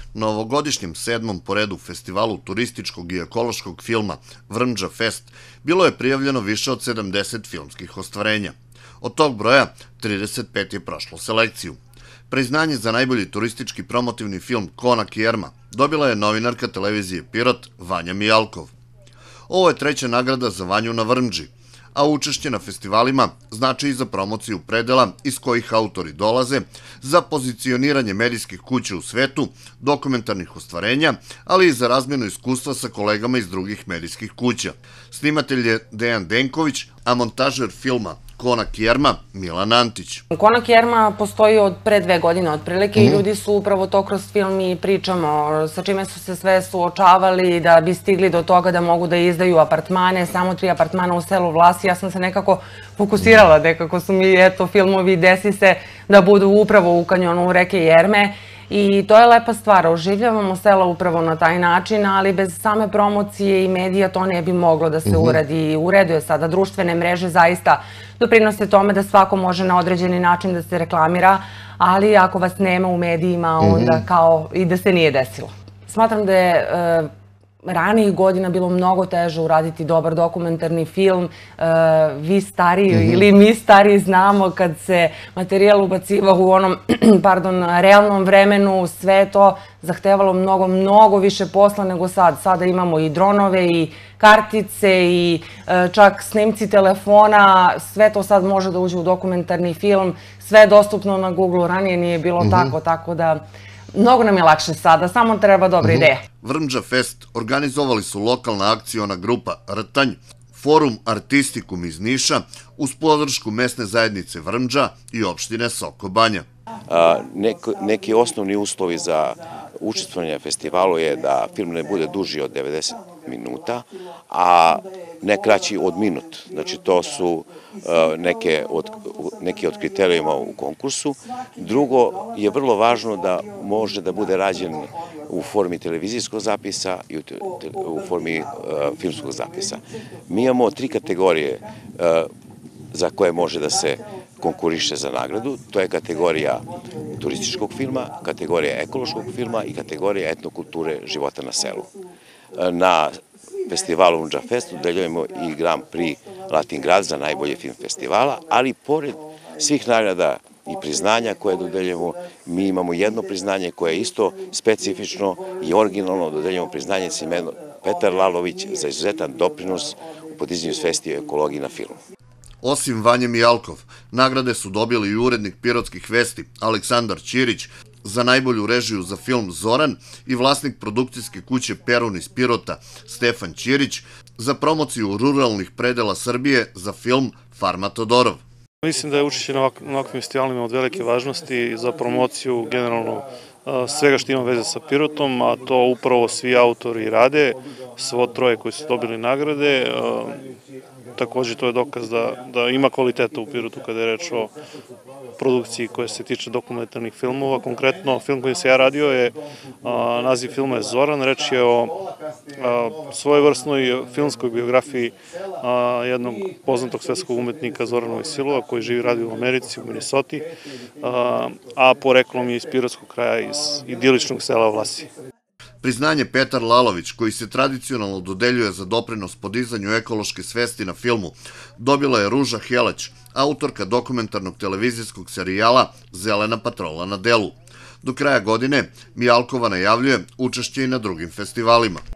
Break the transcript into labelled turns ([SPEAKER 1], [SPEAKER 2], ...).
[SPEAKER 1] Na ovogodišnjem 7. po redu festivalu turističkog i ekološkog filma Vrmđa Fest bilo je prijavljeno više od 70 filmskih ostvarenja. Od tog broja 35 je prošlo selekciju. Priznanje za najbolji turistički promotivni film Konak i Erma dobila je novinarka televizije Pirot Vanja Mijalkov. Ovo je treća nagrada za Vanju na Vrmđi, a učešće na festivalima znači i za promociju predela iz kojih autori dolaze, za pozicioniranje medijskih kuća u svetu, dokumentarnih ostvarenja, ali i za razmjenu iskustva sa kolegama iz drugih medijskih kuća. Snimatelj je Dejan Denković, a montažer filma Konak i Erma Milan Antić.
[SPEAKER 2] Konak i Erma postoji od pre 2 godine otprilike i ljudi su upravo to kroz film i pričamo sa čime su se sve suočavali da bi stigli do toga da mogu da izdaju apartmane, samo 3 apartmana u selu Vlasi. Ja sam se nekako fokusirala, nekako su mi filmovi Desi se da budu upravo u kanjonu reke Jerme. I to je lepa stvar, oživljavamo sela upravo na taj način, ali bez same promocije i medija to ne bi moglo da se uradi. U redu je sada, društvene mreže zaista doprinose tome da svako može na određeni način da se reklamira, ali ako vas nema u medijima, onda kao i da se nije desilo. Smatram da je ranijih godina bilo mnogo teže uraditi dobar dokumentarni film. Vi stariji ili mi stariji znamo kad se materijal ubacivao u onom, realnom vremenu, sve to zahtevalo mnogo više posla nego sad. Sada imamo i dronove i kartice i čak snimci telefona, sve to sad može da uđe u dokumentarni film, sve je dostupno na Google-u, ranije nije bilo tako da mnogo nam je lakše sada, samo treba dobra ideja.
[SPEAKER 1] Vrmđa Fest organizovali su lokalna akciona grupa Rtanj, Forum Artistikum iz Niša, uz podršku mesne zajednice Vrmđa i opštine Soko Banja.
[SPEAKER 3] Neki osnovni uslovi za učestvovanje na festivalu je da film ne bude duži od 90 minuta, a ne kraći od minut. Znači, to su neki od kriterijuma u konkursu. Drugo je vrlo važno da može da bude rađen u formi televizijskog zapisa i u formi filmskog zapisa. Mi imamo 3 kategorije za koje može da se konkuriše za nagradu. To je kategorija turističkog filma, kategorija ekološkog filma i kategorija etnokulture života na selu. Na festivalu Vrmđa Fest dodeljujemo i Grand Prix Latin Grad za najbolji film festivala, ali pored svih nagrada i priznanja koje dodeljujemo, mi imamo jedno priznanje koje je isto specifično i originalno. Dodeljujemo priznanje s imenom Petar Lalović za izuzetan doprinos u podizanju svesti o ekologiji na filmu.
[SPEAKER 1] Osim Vanje Mijalkov, nagrade su dobili i urednik Pirotskih vesti Aleksandar Ćirić za najbolju režiju za film Zoran i vlasnik produkcijske kuće Perun iz Pirota Stefan Ćirić za promociju ruralnih predela Srbije za film Farma Todorov.
[SPEAKER 4] Mislim da je učešće na ovakvim festivalima od velike važnosti za promociju generalno svega što ima veze sa Pirotom, a to upravo svi autori rade, svo 3 koji su dobili nagrade. Takođe, to je dokaz da ima kvaliteta u Pirotu kada je reč o produkciji koja se tiče dokumentarnih filmova. Konkretno, film koji se ja radio je, naziv filma je Zoran, reč je o svojevrsnoj filmskoj biografiji jednog poznatog svetskog umetnika Zorana Vojsilova koji živi i radi u Americi, u Minnesoti, a poreklom je iz pirotskog kraja, iz idiličnog sela Vlasi.
[SPEAKER 1] Priznanje Petar Lalović, koji se tradicionalno dodeljuje za doprinos podizanju ekološke svesti na filmu, dobila je Ruža Helać, autorka dokumentarnog televizijskog serijala Zelena patrola na delu. Do kraja godine Mijalkova najavljuje učešće i na drugim festivalima.